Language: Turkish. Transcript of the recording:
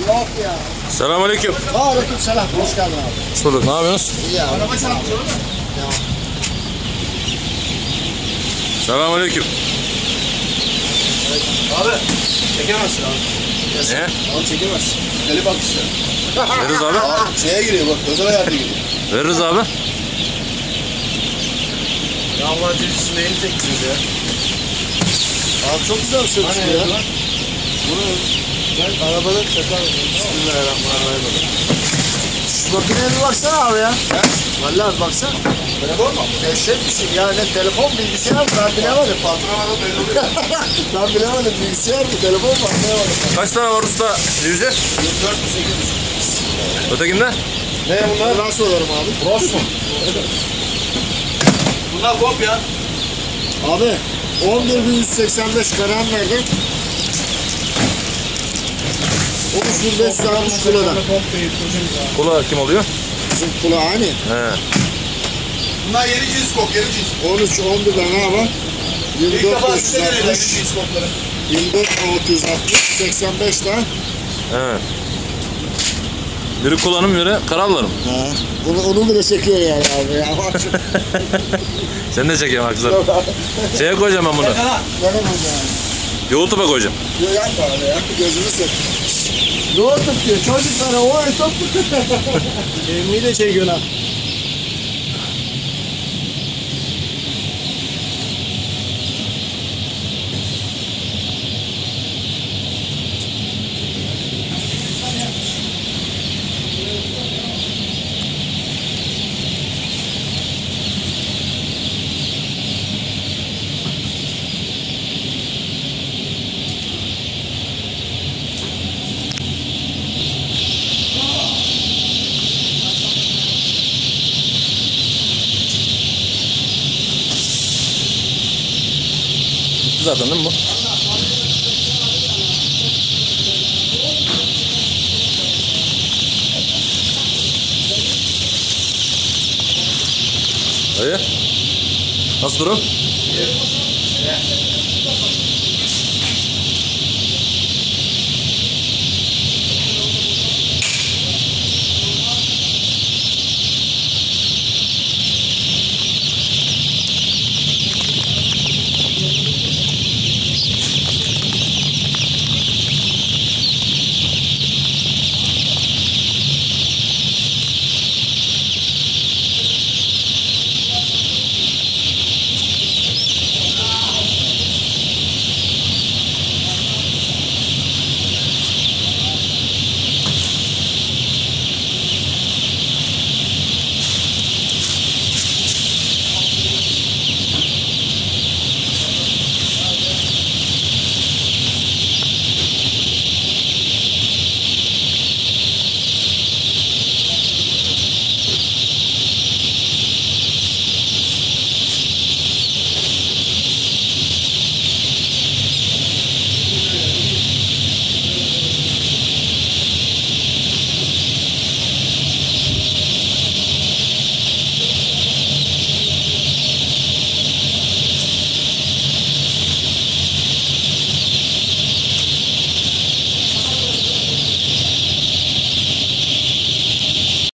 Yok ya. Selamünaleyküm. Aleykümselam. Hoş geldin abi. Hoş bulduk. Ne yapıyorsunuz? İyi abi. Araba çarpıyor mu? Selamünaleyküm. Abi çekemezsin abi. Ne? Abi çekemezsin. Deli bak işte. Veririz abi. Abi şeye giriyor bak. Özel hayata giriyor. Veririz abi. Ya Allah cüzsün neyini çektiniz ya? Abi çok güzel bir şey çıktı ya. Bunu ben arabada çakarım. Bismillahirrahmanirrahim. Şu makineye bir baksana abi ya. Vallahi baksana. Telefon mu? Dehşet bir şey. Ya ne telefon bilgisayar mı? Ben bilemedim. Patron belli oluyor. Ben bilemedim. Bilgisayar mı? Telefon mu? Anlayamadım. Kaç tane var usta? Yüzde? 4 mü 8 mi? Ötekinde? Ne bunlar? Ben sorarım abi. Ross mu? Bunlar kopya. Abi 11.185 karan verdim. 13.560 kilodan. Kula kim oluyor? Bizim kulağı aynı. He. Bunlar yeni cins kok, yeni cins. 13, 11'den ne var? İlk defa size geliyor yeni 24.560, cins kokları. 24.660, 85 tane. He. Biri kullanım, biri kararlarım. Ha. Onu bile çekiyor yani abi ya. Sen de çekiyorsun haksızlar. Şeye koyacağım ben bunu. Ne yapayım yani? YouTube'a koyacağım. Yok yapma abi ya. Gözünü seveyim. Ne oldu diyor? Çocuklara o top. Emniyi de çekiyorsun ha. Bitti zaten değil mi bu? Dayı. Nasıl durum?